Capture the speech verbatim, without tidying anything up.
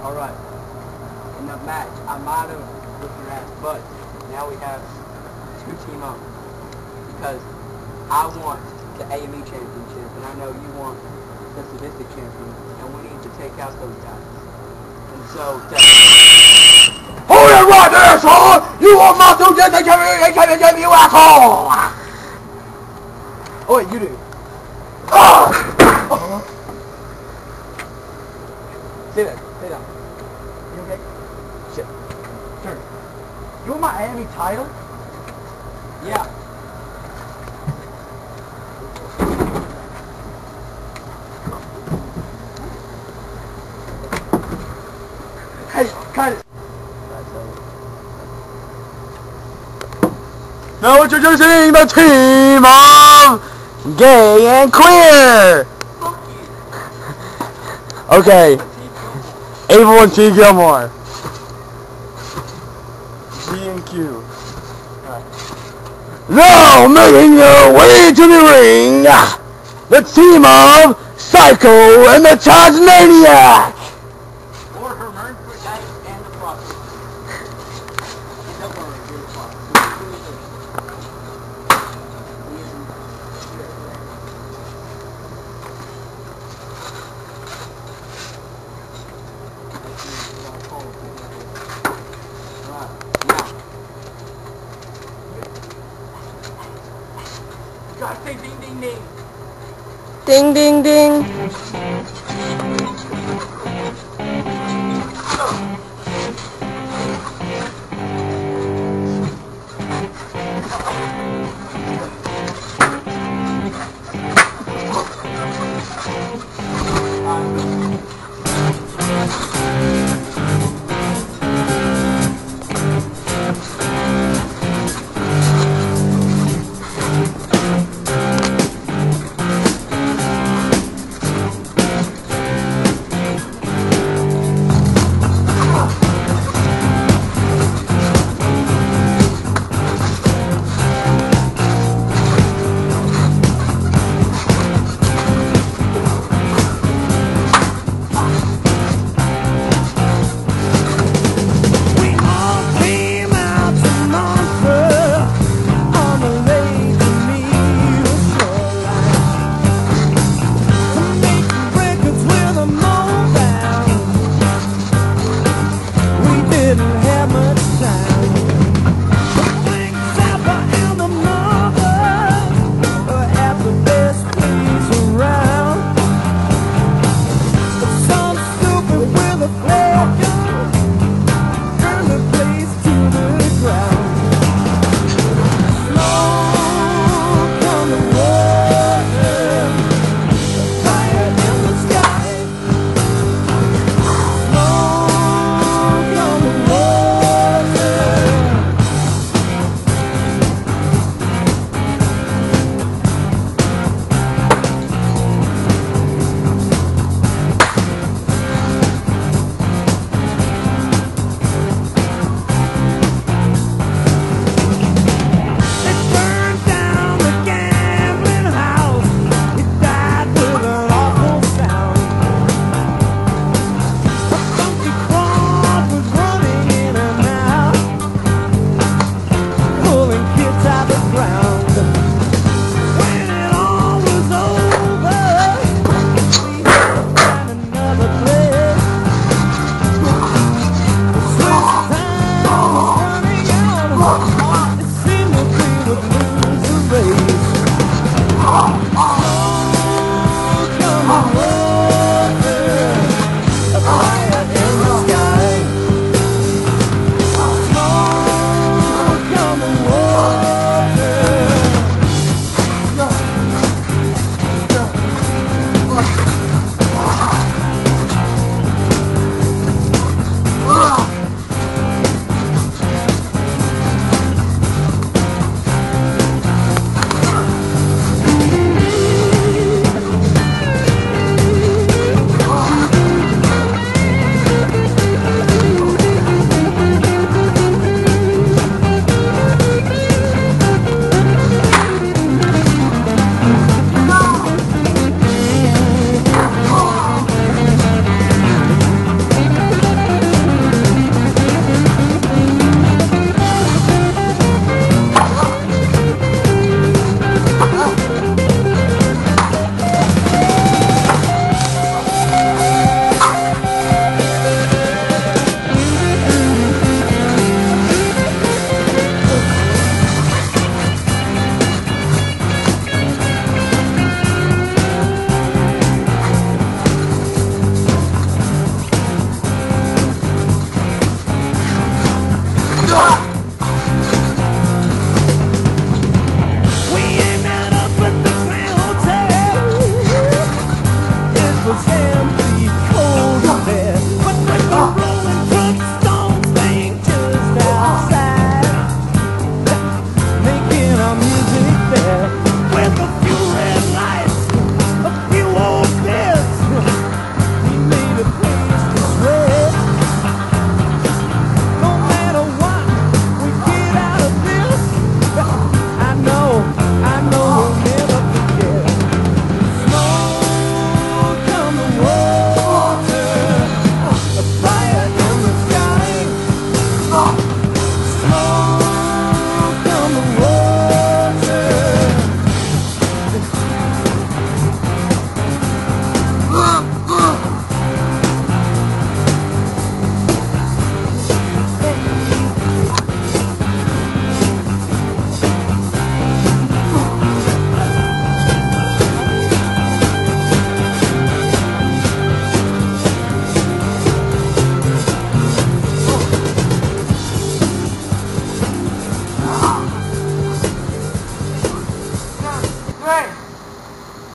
Alright. In the match, I might have whipped your ass, but now we have two team up. Because I want the A M E championship, and I know you want the sadistic champion, and we need to take out those guys. And so, hold it right there, son! You want my sadistic championship, you asshole! Oh wait, you do. Oh! Oh. Sit down, sit down. You okay? Shit. Turn. You want my A M E title? Yeah. Hey, cut it. Now introducing the team of gay and queer. Okay. Abel and T. Gilmore. G and Q. Right. Now making your way to the ring, the team of Psycho and the Tasmaniac. Or her Hermaphrodite and the Prophet. And the Word, you're the Prophet. Gotta say ding ding ding. Ding ding ding.